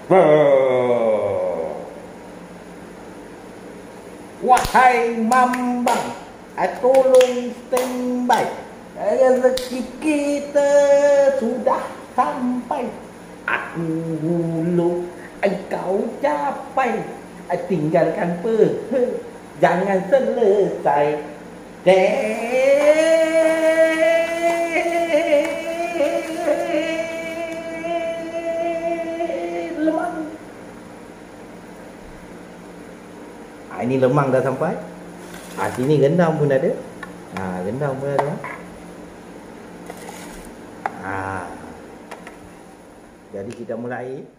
Wahai Mambang, tolong standby. Rezeki kita sudah sampai. Aku hulur, engkau capai. Tinggalkan jangan selesai. Lemang. Ini lemang dah sampai. Sini rendang pun ada. Rendang pun ada. Jadi kita mulai.